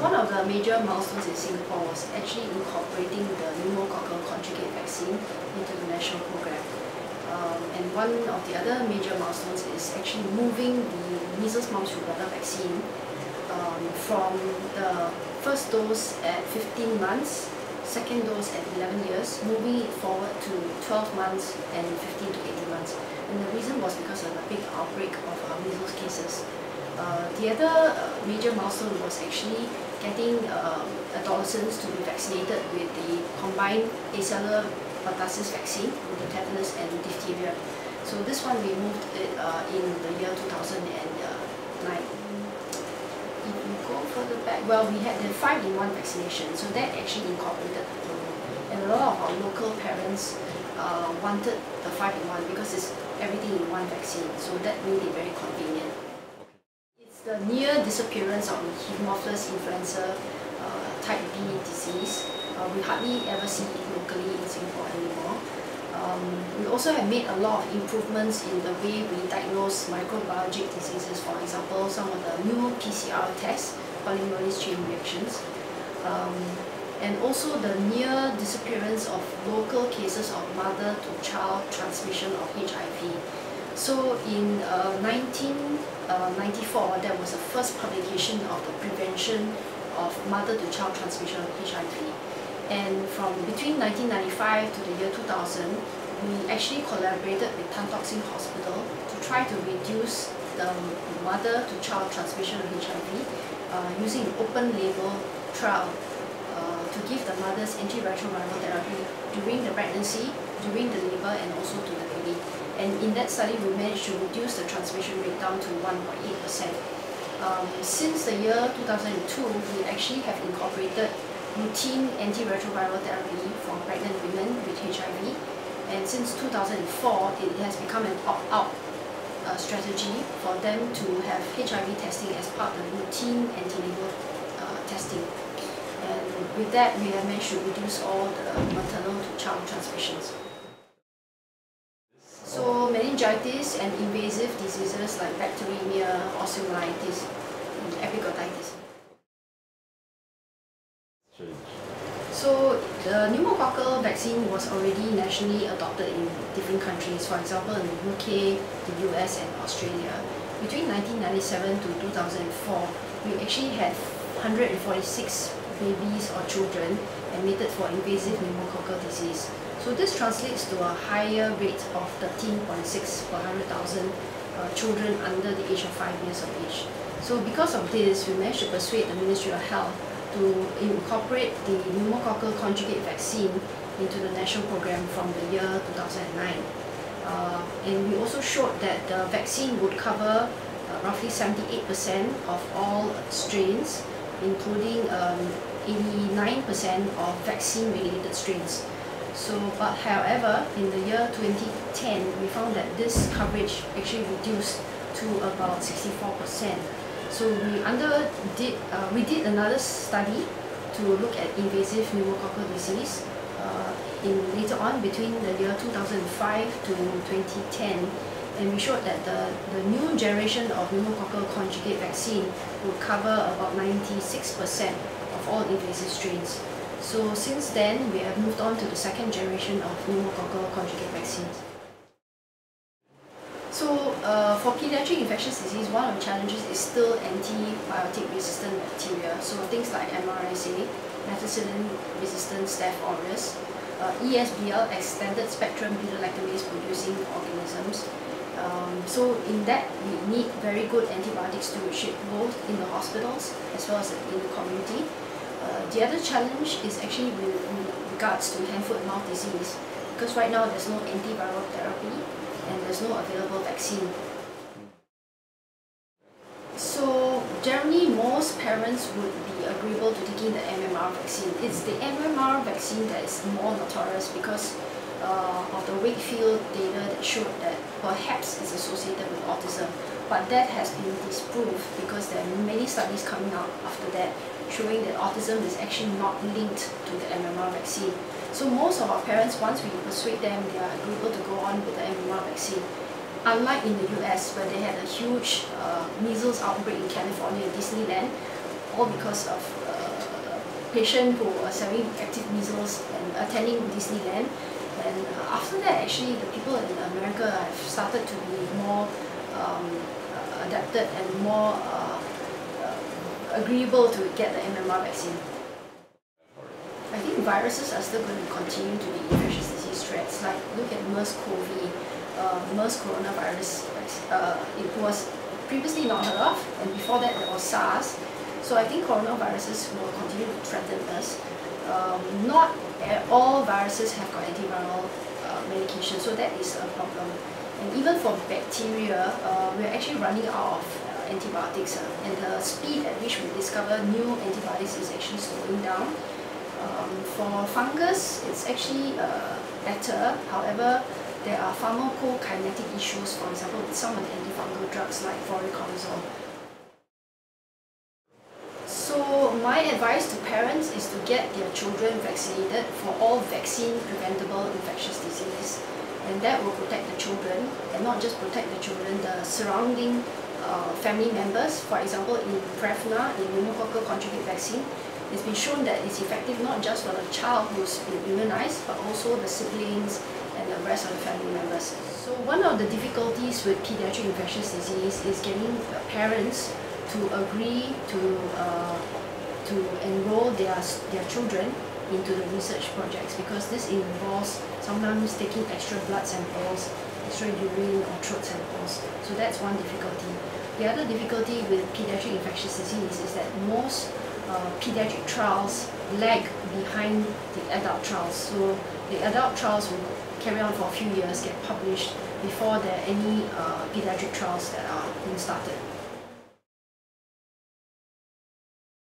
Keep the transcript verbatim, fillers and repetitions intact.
one of the major milestones in Singapore was actually incorporating the pneumococcal conjugate vaccine into the national program. Um, and one of the other major milestones is actually moving the measles, mumps, rubella vaccine um, from the first dose at fifteen months, second dose at eleven years, moving it forward to twelve months and fifteen to eighteen months. And the reason was because of the big outbreak of uh, measles cases. Uh, the other uh, major milestone was actually getting uh, adolescents to be vaccinated with the combined acellular pertussis vaccine with the tetanus and diphtheria. So this one we moved it uh, in the year two thousand nine. If you go further back, well, we had the five in one vaccination, so that actually incorporated the polio. And a lot of our local parents uh, wanted the five in one because it's everything in one vaccine, so that made it very convenient. The near disappearance of Haemophilus influenza uh, type B disease. Uh, we hardly ever see it locally in Singapore anymore. Um, we also have made a lot of improvements in the way we diagnose microbiologic diseases, for example, some of the new P C R tests, polymerase chain reactions. Um, and also the near disappearance of local cases of mother-to-child transmission of H I V. So in uh, nineteen ninety-four, there was the first publication of the prevention of mother-to-child transmission of H I V. And from between nineteen ninety-five to the year two thousand, we actually collaborated with Tan Tock Seng Hospital to try to reduce the mother-to-child transmission of H I V uh, using open-label trial uh, to give the mothers antiretroviral therapy during the pregnancy, during the labor, and also to the baby. And in that study, we managed to reduce the transmission rate down to one point eight percent. Um, since the year two thousand two, we actually have incorporated routine antiretroviral therapy for pregnant women with H I V. And since two thousand four, it has become an opt-out uh, strategy for them to have H I V testing as part of the routine antenatal uh, testing. And with that, we have managed to reduce all the maternal to child transmissions. So meningitis and invasive diseases like bacteremia, osteomyelitis, and epiglottitis. So the pneumococcal vaccine was already nationally adopted in different countries, for example in the U K, the U S and Australia. Between nineteen ninety-seven to two thousand four, we actually had one hundred forty-six babies or children admitted for invasive pneumococcal disease. So this translates to a higher rate of thirteen point six per one hundred thousand uh, children under the age of five years of age. So because of this, we managed to persuade the Ministry of Health to incorporate the pneumococcal conjugate vaccine into the national program from the year two thousand nine. Uh, and we also showed that the vaccine would cover uh, roughly seventy-eight percent of all strains, including um, eighty-nine percent of vaccine-related strains. So, but however, in the year twenty ten, we found that this coverage actually reduced to about sixty-four percent. So we under did uh, we did another study to look at invasive pneumococcal disease uh, in later on between the year two thousand five to twenty ten, and we showed that the the new generation of pneumococcal conjugate vaccine would cover about ninety-six percent of all invasive strains. So since then, we have moved on to the second generation of pneumococcal conjugate vaccines. So uh, for pediatric infectious disease, one of the challenges is still antibiotic-resistant bacteria. So things like M R S A, methicillin-resistant Staph aureus, uh, E S B L, extended spectrum beta-lactamase-producing organisms. Um, so in that, we need very good antibiotic stewardship both in the hospitals as well as in the community. Uh, the other challenge is actually with, with regards to hand, foot, mouth disease, because right now there's no antiviral therapy and there's no available vaccine. So generally, most parents would be agreeable to taking the M M R vaccine. It's the M M R vaccine that is more notorious because uh, of the Wakefield data that showed that perhaps it's associated with autism. But that has been disproved because there are many studies coming out after that showing that autism is actually not linked to the M M R vaccine. So most of our parents, once we persuade them, they are agreeable to go on with the M M R vaccine. Unlike in the U S, where they had a huge uh, measles outbreak in California, Disneyland, all because of uh, a patient who was having active measles and attending Disneyland. And uh, after that, actually, the people in America have started to be more um, adapted and more uh, uh, agreeable to get the M M R vaccine. I think viruses are still going to continue to be infectious disease threats. Like, look at MERS-CoV, uh, MERS coronavirus. Uh, it was previously not heard of, and before that there was SARS. So I think coronaviruses will continue to threaten us. Um, not all viruses have got antiviral uh, medication, so that is a problem. And even for bacteria, uh, we're actually running out of uh, antibiotics, uh, and the speed at which we discover new antibiotics is actually slowing down. Um, for fungus, it's actually uh, better. However, there are pharmacokinetic issues, for example, with some of the antifungal drugs like voriconazole. So my advice to parents is to get their children vaccinated for all vaccine-preventable infectious disease. And that will protect the children, and not just protect the children, the surrounding uh, family members. For example, in Prevnar, in pneumococcal conjugate vaccine, it's been shown that it's effective not just for the child who's been immunized, but also the siblings and the rest of the family members. So one of the difficulties with pediatric infectious disease is getting parents to agree to uh, to enroll their their children into the research projects, because this involves sometimes taking extra blood samples, extra urine or throat samples. So that's one difficulty. The other difficulty with pediatric infectious disease is that most uh, pediatric trials lag behind the adult trials. So the adult trials will carry on for a few years, get published before there are any uh, pediatric trials that are being started.